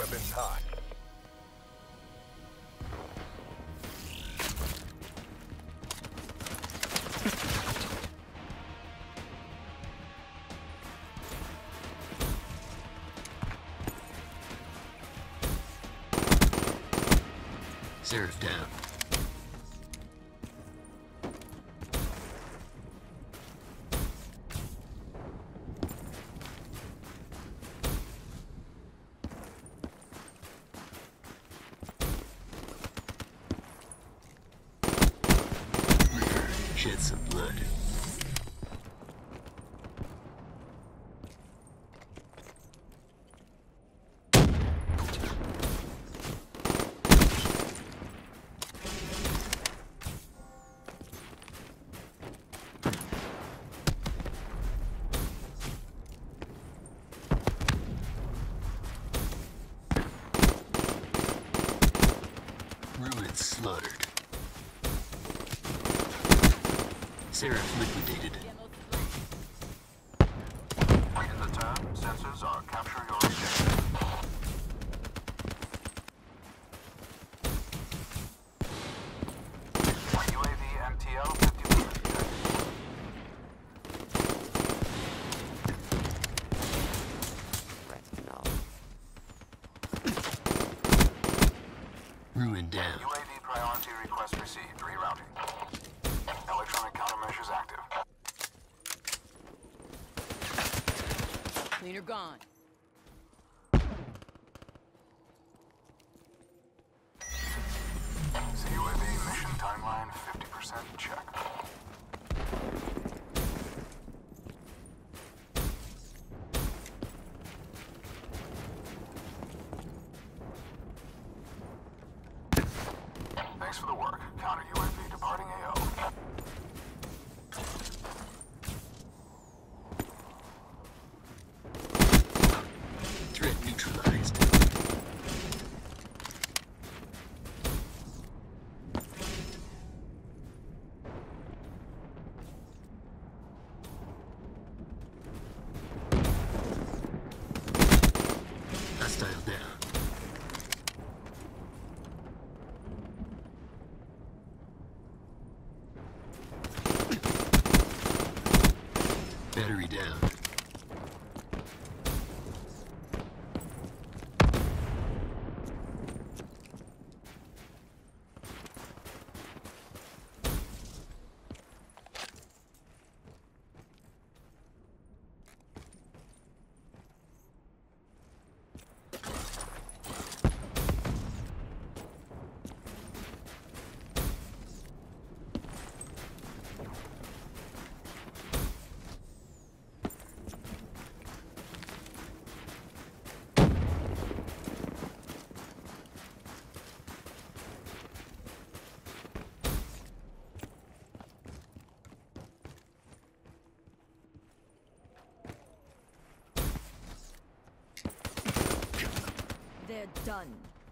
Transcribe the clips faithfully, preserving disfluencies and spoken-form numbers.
Weapons hot. Seraph down. Shed some blood. Ruin slaughtered. Seraph liquidated. Wait in the turn. Sensors are capture your objective. U A V M T L fifty percent. Ruin down. U A V priority request received. Rerouting. Electronic countermeasures active. Cleaner gone. C U A V mission timeline fifty percent check. Thanks for the work. Counter U A V departing A O. Threat neutralized. Hostile down. Battery down. They're done.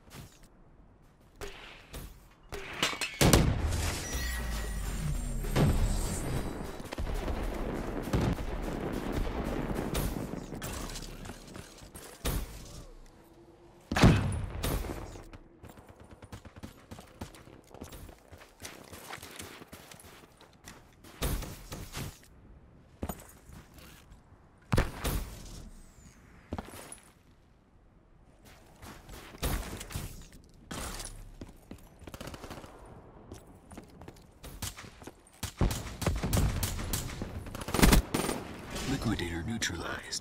Liquidator neutralized.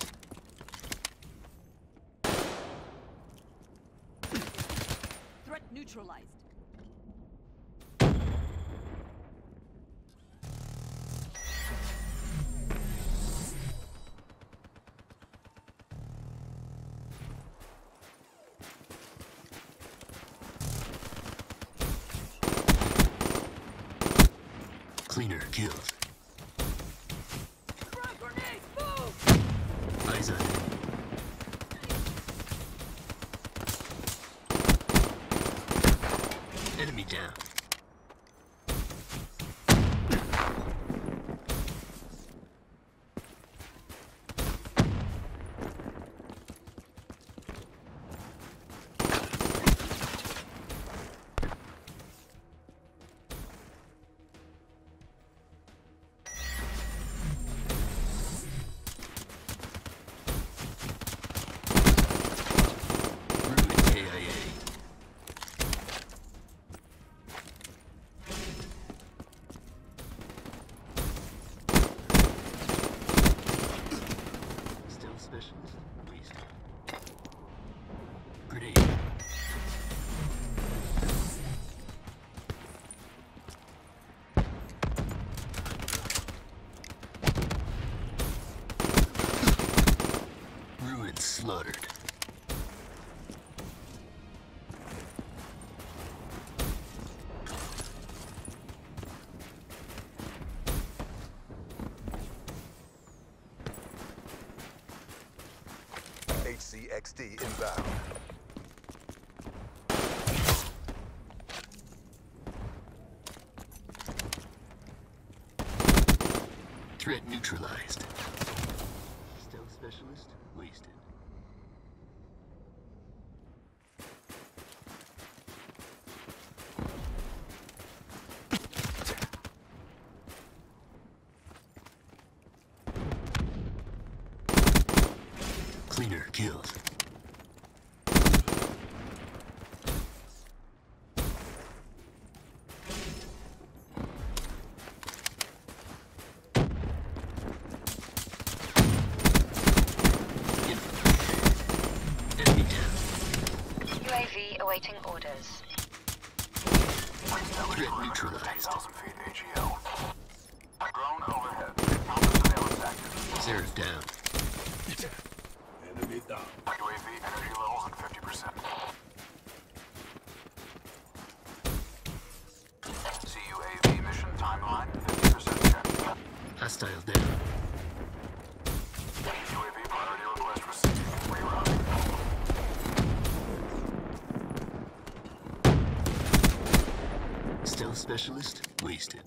Threat neutralized. Cleaner killed. Frag grenade, move! Eyes on enemy. Enemy down. X D inbound. Threat neutralized. Stealth specialist wasted. Cleaner killed. Enemy down. U A V awaiting orders. Threat neutralized. ten thousand feet A G L. Drone overhead. Counter surveillance active. Seraph down. Enemy down. U A V energy levels at fifty percent. C U A V mission timeline fifty percent check. Hostile down. U A V priority request received. Rerouting. Stealth specialist wasted.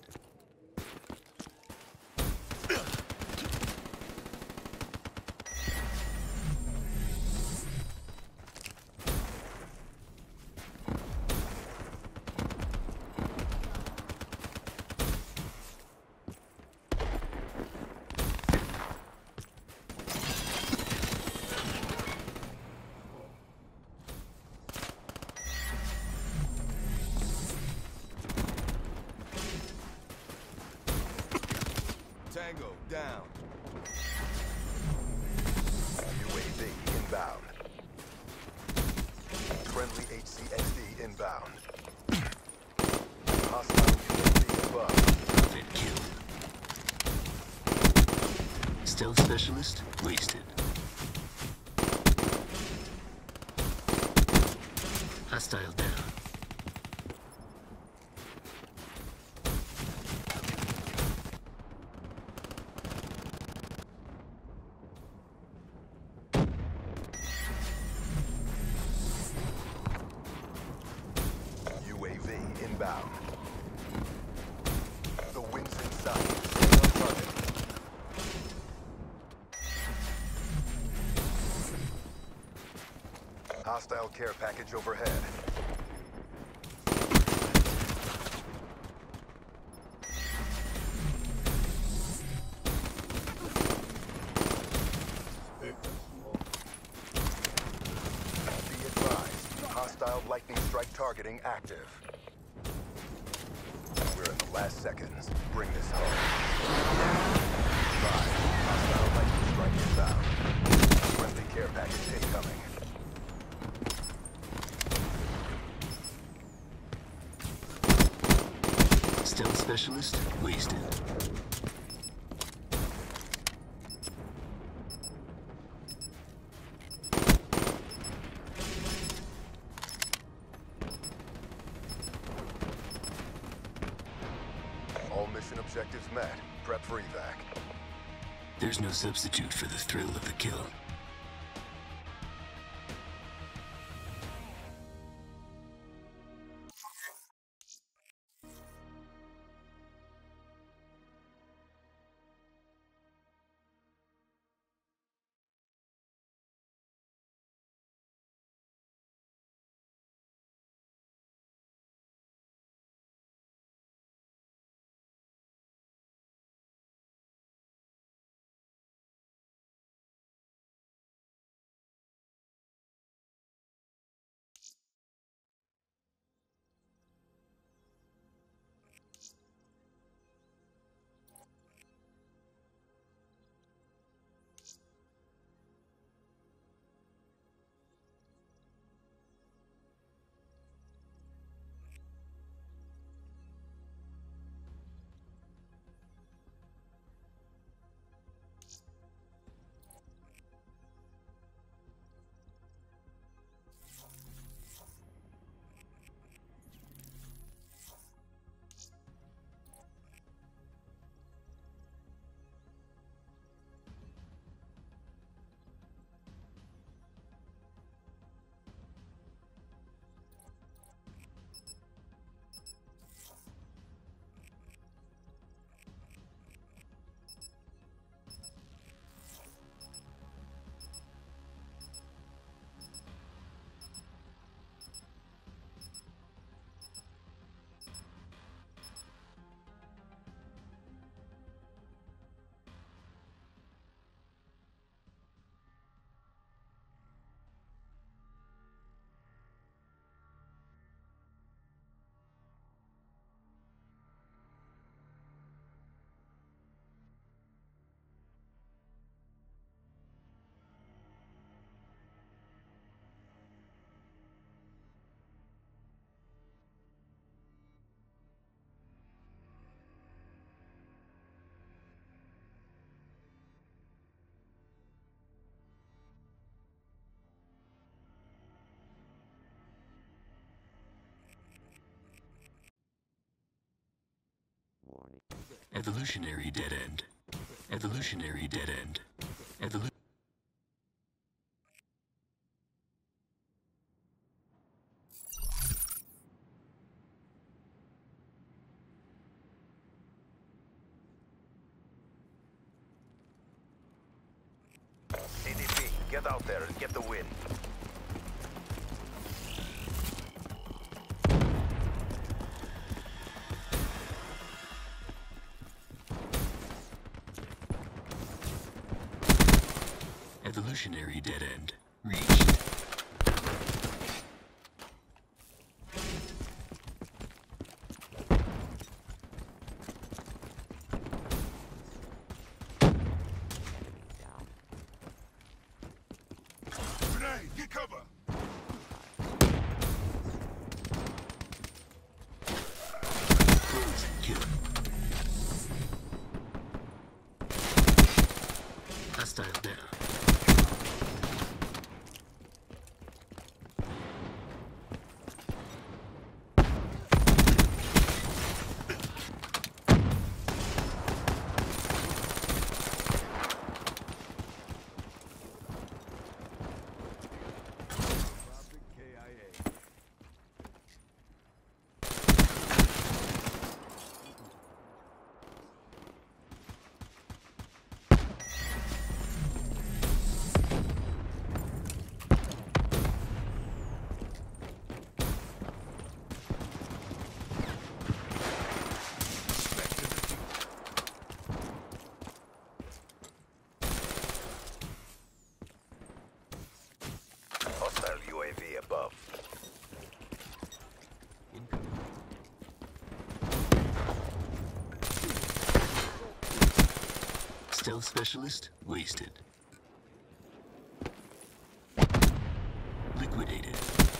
Tango down. U A V inbound. Friendly H C X D inbound. Hostile U A V above. Fit killed. Stealth specialist wasted. Hostile down. U A V inbound. The wind's in sight. Stay on target. Hostile care package overhead. Be advised, hostile lightning strike targeting active. We're in the last seconds. Bring this home. Five, hostile lightning strike inbound. Friendly care package incoming. Stealth specialist wasted. All mission objectives met. Prep for evac. There's no substitute for the thrill of the kill. Evolutionary dead end. Evolutionary dead end. Evolu- C D P, get out there and get the win. Evolutionary dead end. Reached. Grenade, get cover! Close. Kill. Hostile down. K I A. Hostile U A V above. Stealth specialist wasted. Liquidated.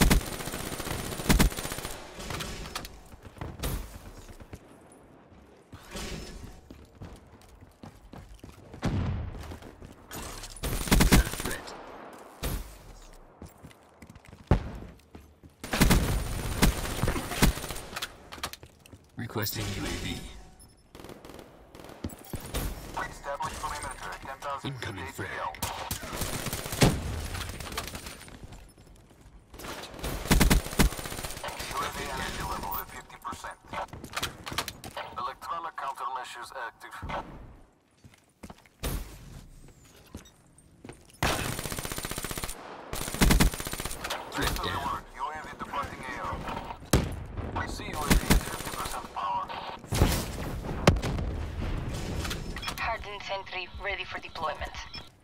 Got a threat. Requesting U A V. Establish perimeter at ten thousand Incoming feet frag. A T L. U A V energy level at fifty percent. Electronic countermeasures active. Threat down. Alert, U A V departing A O. We see U A V at fifty percent power. Hardened sentry ready for deployment.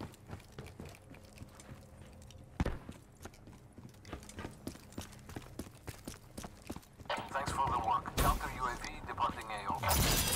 Thanks for the work. Counter U A V departing A O.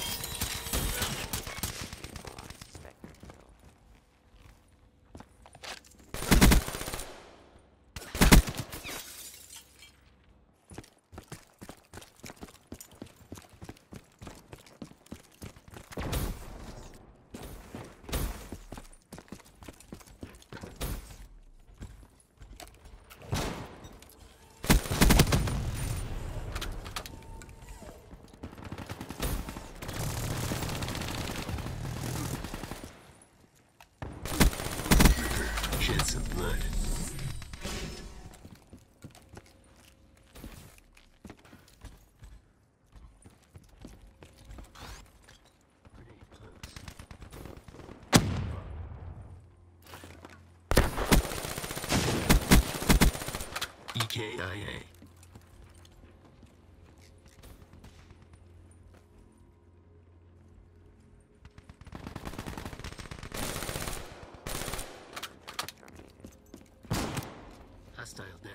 Shed some blood. Pretty close. E K I A. Hostile down.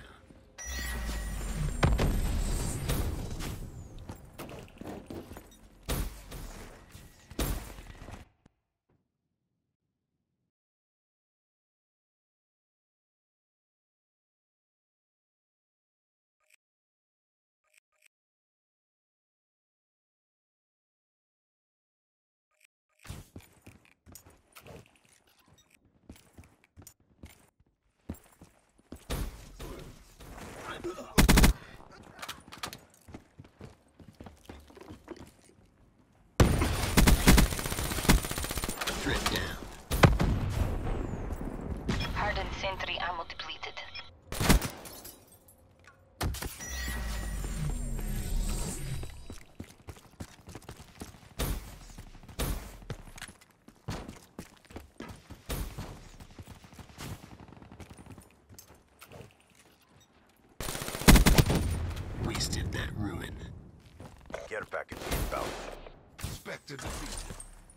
Combat ruin. Care package inbound. Spectre defeated.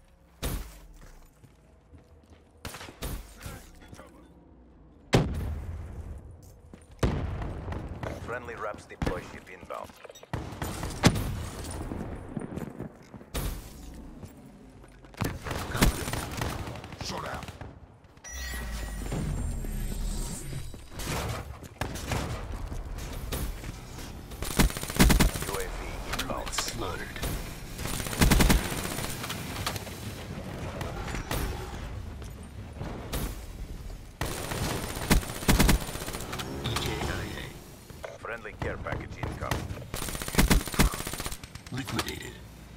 Friendly Raps deploy ship inbound. Shut out. U A V inbound. Slaughtered. E J I Friendly care package incoming. A. Liquidated.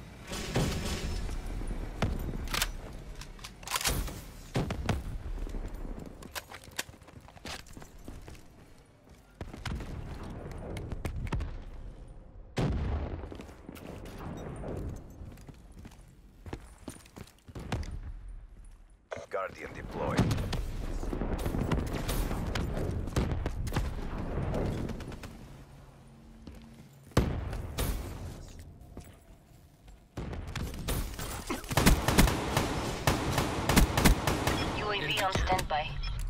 Guardian deployed. U A V on standby.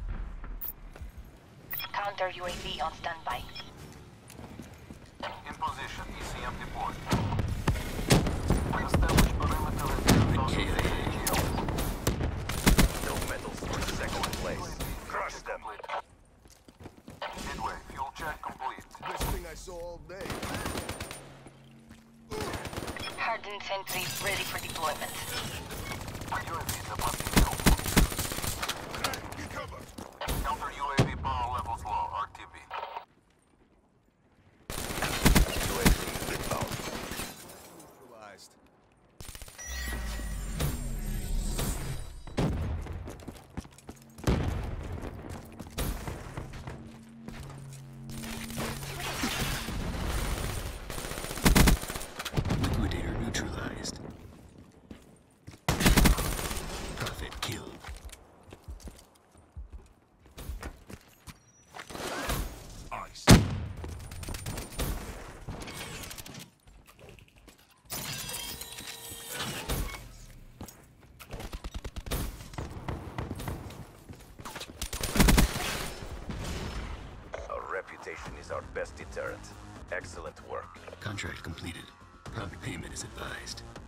Counter U A V on standby. In position. E C M deployed. Establish perimeter at ten thousand K I A. A G L. No metals for second place. Crush them. Midway. Fuel check complete. Best thing I saw all day. Hardened sentry ready for deployment. U A V is about to kill. Get cover. Counter U A V power levels low. R T B. U A V inbound. Neutralized. Liquidator neutralized. Prophet killed. Ice. Our reputation is our best deterrent. Excellent work. Contract completed. Prompt payment is advised.